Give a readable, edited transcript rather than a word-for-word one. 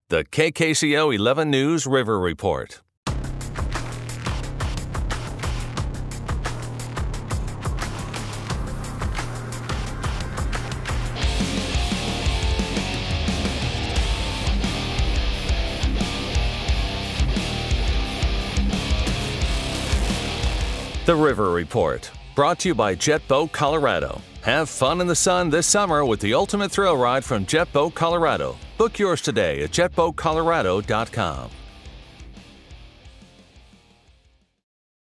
The KKCO 11 News River Report. The River Report, brought to you by Jet Boat Colorado. Have fun in the sun this summer with the ultimate thrill ride from Jet Boat Colorado. Book yours today at jetboatcolorado.com.